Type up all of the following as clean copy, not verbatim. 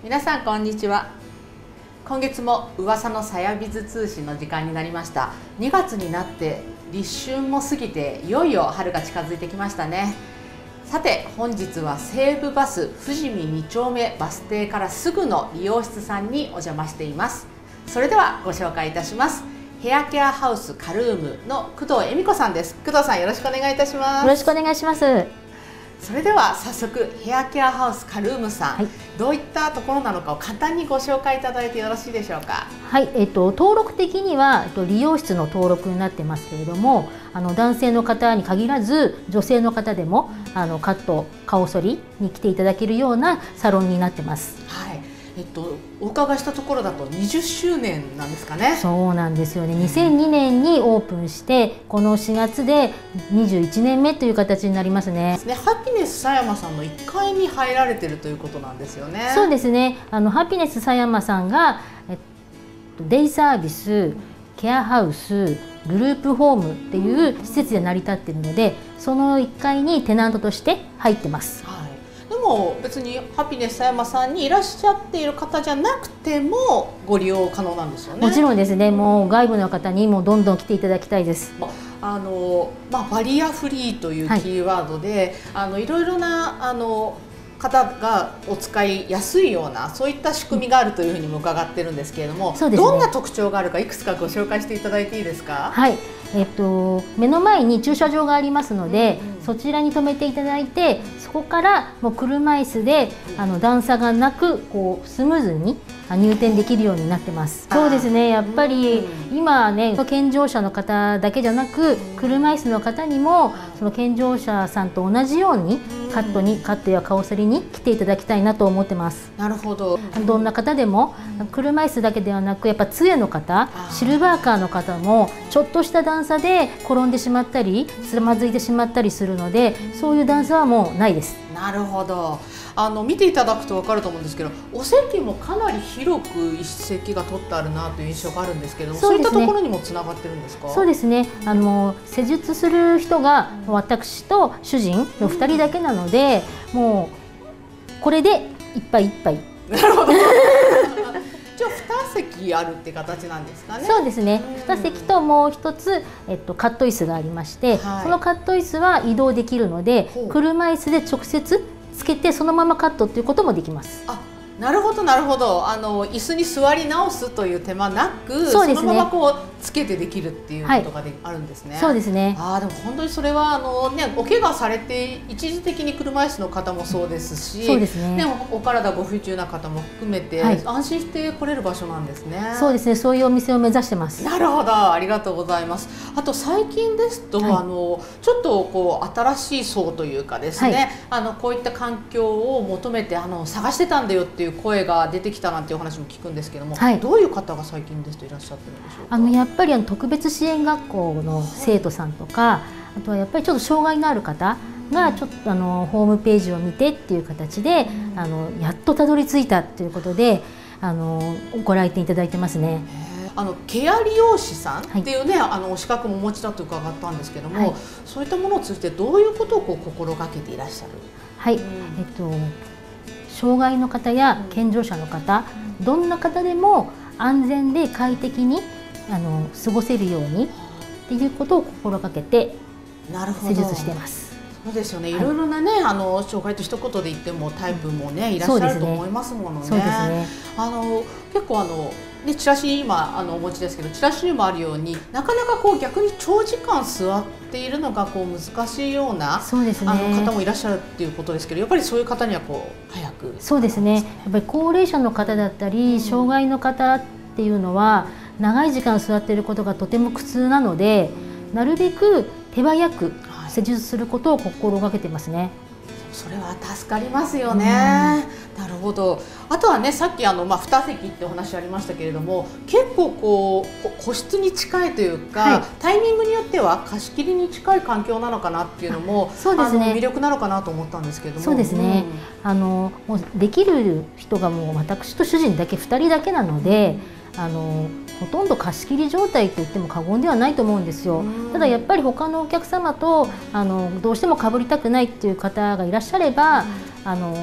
皆さんこんにちは。今月も噂のさやびず通信の時間になりました。2月になって立春も過ぎていよいよ春が近づいてきましたね。さて本日は西武バス富士見2丁目バス停からすぐの理容室さんにお邪魔しています。それではご紹介いたします。ヘアケアハウスカルームの工藤恵美子さんです。工藤さんよろしくお願いいたします。 よろしくお願いします。 それでは早速ヘアケアハウスカルームさん、はい、どういったところなのかを簡単にご紹介いただいてよろしいでしょうか。 はい、登録的には理容室の登録になってますけれども、男性の方に限らず女性の方でもカット顔剃りに来ていただけるようなサロンになってます。 はい。お伺いしたところだと20周年なんですかね。 そうなんですよね。2002年にオープンしてこの4月で21年目という形になりますね。 ハピネス狭山さんの1階に入られてるということなんですよね。 そうですね。ハピネス狭山さんが、デイサービス、ケアハウス、グループホームっていう施設で成り立っているので、その1階にテナントとして入ってます。 でも別にハピネス狭山さんにいらっしゃっている方じゃなくてもご利用可能なんですよね。 もちろんですね。もう外部の方にもどんどん来ていただきたいです。 バリアフリーというキーワードで、いろいろな方がお使いやすいようなそういった仕組みがあるというふうにも伺ってるんですけれども、ね、どんな特徴があるかいくつかご紹介していただいていいですか。 はい、目の前に駐車場がありますので、そちらに止めていただいて、そこからもう車椅子で段差がなくこうスムーズに入店できるようになってます。そうですね。やっぱり今ね、健常者の方だけじゃなく車椅子の方にもその健常者さんと同じようにカットや顔剃りに来ていただきたいなと思ってます。 なるほど。 どんな方でも車椅子だけではなく、やっぱ杖の方、シルバーカーの方もちょっとした段差で転んでしまったりつまずいてしまったりするので、そういう段差はもうないです。 なるほど。見ていただくと分かると思うんですけど、お席もかなり広く一席が取ってあるなという印象があるんですけども、そういったところにもつながってるんですか。 そうですね。施術する人が私と主人の2人だけなので、もうこれでいっぱいいっぱい。 なるほど。じゃあ2席あるって形なんですかね。 そうですね。2席ともう1つ、カット椅子がありまして、はい、そのカット椅子は移動できるので、車椅子で直接つけてそのままカットっていうこともできます。 あ、なるほどなるほど。椅子に座り直すという手間なく、そのままこうつけてできるっていうことがあるんですね。 そうですね。 でも本当にそれはお怪我されて一時的に車椅子の方もそうですし、 そうですね。 お体ご不自由な方も含めて、安心して来れる場所なんですね。 そうですね。そういうお店を目指してます。 なるほど、ありがとうございます。あと最近ですと、ちょっとこう新しい層というかですね、こういった環境を求めて探してたんだよっていう声が出てきたなんていう話も聞くんですけども、どういう方が最近ですといらっしゃってるんでしょうか。 やっぱり特別支援学校の生徒さんとか、あとはやっぱりちょっと障害のある方がちょっとホームページを見てっていう形でやっとたどり着いたということでご来店いただいてますね。 ケア理容師さんっていうね、お資格もお持ちだと伺ったんですけども、そういったものを通じてどういうことを心がけていらっしゃる。 はい、障害の方や健常者の方、どんな方でも安全で快適に過ごせるようにっていうことを心がけて施術しています。 そうですよね。いろいろなね、障害と一言で言ってもタイプもね、いらっしゃると思いますものね。 そうですね。 結構チラシ今お持ちですけど、チラシにもあるようになかなかこう逆に長時間座っているのがこう難しいような方もいらっしゃるっていうことですけど、やっぱりそういう方にはこう早く。 そうですね。やっぱり高齢者の方だったり障害の方っていうのは長い時間座っていることがとても苦痛なので、なるべく手早く施術することを心がけてますね。 それは助かりますよね。なるほど。あとはね、さっき2席ってお話ありましたけれども、結構こう個室に近いというか、タイミングによっては貸し切りに近い環境なのかなっていうのも魅力なのかなと思ったんですけども。 そうですね。もうできる人がもう私と主人だけ2人だけなので、ほとんど貸し切り状態と言っても過言ではないと思うんですよ。ただやっぱり他のお客様とどうしてもかぶりたくないっていう方がいらっしゃれば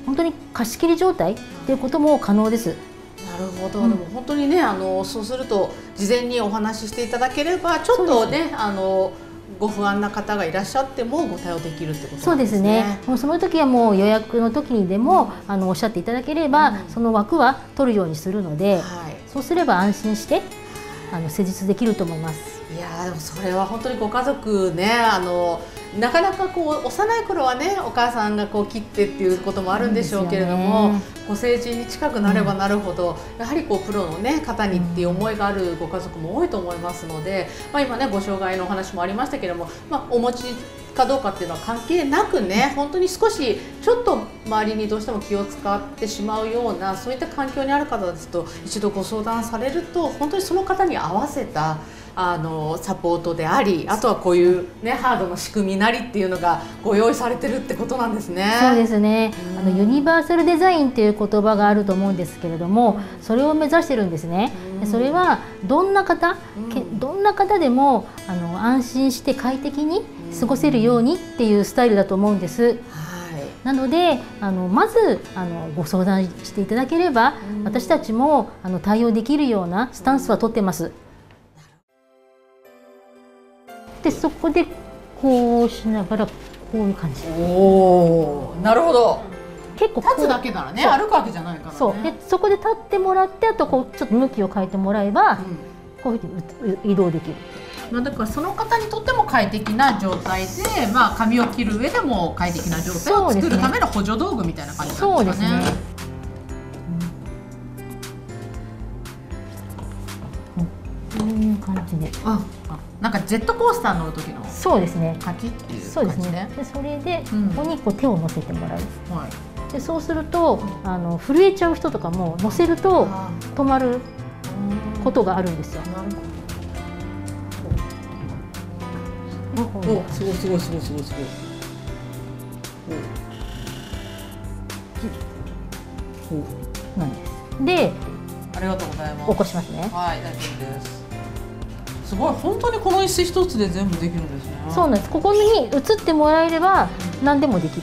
本当に貸し切り状態っていうことも可能です。 なるほど、でも本当にねそうすると事前にお話ししていただければちょっとねご不安な方がいらっしゃってもご対応できるってことなんですね。 そうですね。もうその時はもう予約の時にでもおっしゃっていただければ、その枠は取るようにするので、そうすれば安心して施術できると思います。 いやでもそれは本当にご家族ねなかなか幼い頃はねお母さんが切ってっていうこともあるんでしょうけれども、ご成人に近くなればなるほど、やはりプロの、ね、方にっていう思いがあるご家族も多いと思いますので、今ねご障害のお話もありましたけれども、お持ちかどうかっていうのは関係なくね、本当に少しちょっと周りにどうしても気を使ってしまうようなそういった環境にある方ですと一度ご相談されると本当にその方に合わせたサポートであり、あとはこういう、ね、ハードの仕組みなりっていうのがご用意されてるってことなんですね。 そうですね。ユニバーサルデザインという言葉があると思うんですけれども、それを目指してるんですね。それはどんな方でも安心して快適に過ごせるようにっていうスタイルだと思うんです。なのでまずご相談していただければ、私たちも対応できるようなスタンスは取ってます。でそこでこうしながらこういう感じ。 おー、なるほど。 結構立つだけならね、歩くわけじゃないからね。 そうでそこで立ってもらって、あとちょっと向きを変えてもらえば、こういうふうに移動できる。 だからその方にとっても快適な状態で、髪を切る上でも快適な状態を作るための補助道具みたいな感じなんですかね。そうですね。 こういう感じで。 なんかジェットコースター乗る時のそうですね。 カキっていう感じね。 そうですね。でそれでここに手を乗せてもらう。でそうすると震えちゃう人とかも乗せると止まることがあるんですよ。 すごいすごいすごいすごいすごい。 なんです。で、 ありがとうございます。 起こしますね。 はい、大丈夫です。すごい、本当にこの椅子一つで全部できるんですね。 そうなんです。ここに移ってもらえれば何でもできる。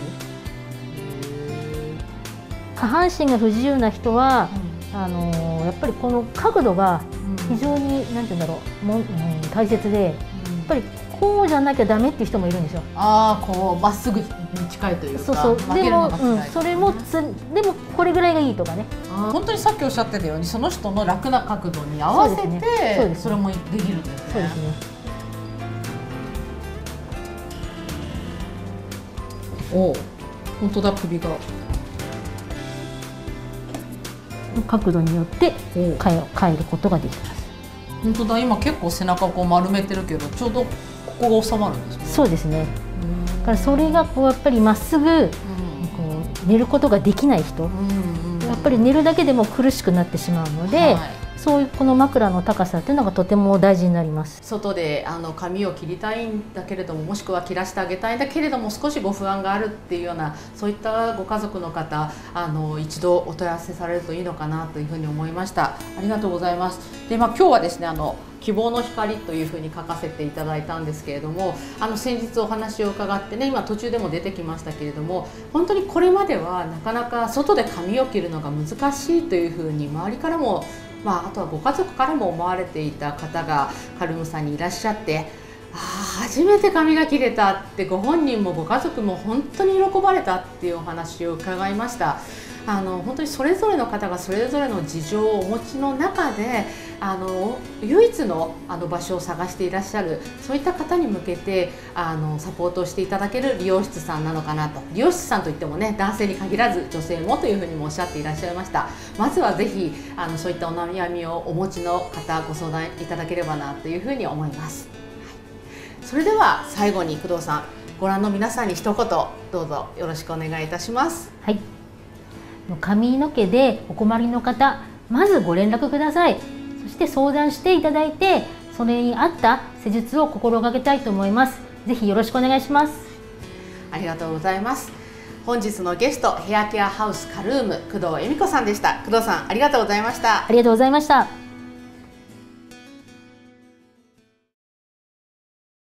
下半身が不自由な人は、やっぱりこの角度が非常になんていうんだろう、大切で、やっぱりこうじゃなきゃダメっていう人もいるんですよ。 こうまっすぐに近いというか。 そうでもそれもでもこれぐらいがいいとかね。 本当にさっきおっしゃってたようにその人の楽な角度に合わせてそれもできるんですね。 そうですね。 お、本当だ、首が角度によって変えることができます。 本当だ、今結構背中を丸めてるけどちょうどここが収まるんですね。 そうですね。だからそれがやっぱりまっすぐ寝ることができない人、やっぱり寝るだけでも苦しくなってしまうので、そういうこの枕の高さっていうのがとても大事になります。 外で髪を切りたいんだけれども、もしくは切らしてあげたいんだけれども少しご不安があるっていうようなそういったご家族の方一度お問い合わせされるといいのかなというふうに思いました。ありがとうございます。で、今日はですね希望の光というふうに書かせていただいたんですけれども、先日お話を伺ってね、今途中でも出てきましたけれども、本当にこれまではなかなか外で髪を切るのが難しいというふうに周りからもあとはご家族からも思われていた方がカルムさんにいらっしゃって、初めて髪が切れたってご本人もご家族も本当に喜ばれたっていうお話を伺いました。本当にそれぞれの方がそれぞれの事情をお持ちの中で唯一の場所を探していらっしゃる、そういった方に向けてサポートをしていただける理容室さんなのかなと。理容室さんといってもね、男性に限らず女性もというふうにもおっしゃっていらっしゃいました。まずはぜひそういったお悩みをお持ちの方ご相談いただければなというふうに思います。それでは最後に工藤さん、ご覧の皆さんに一言どうぞよろしくお願いいたします。 はい、髪の毛でお困りの方、まずご連絡ください。そして相談していただいて、それに合った施術を心がけたいと思います。ぜひよろしくお願いします。 ありがとうございます。本日のゲスト、ヘアケアハウスカルーム工藤恵美子さんでした。工藤さん、ありがとうございました。 ありがとうございました。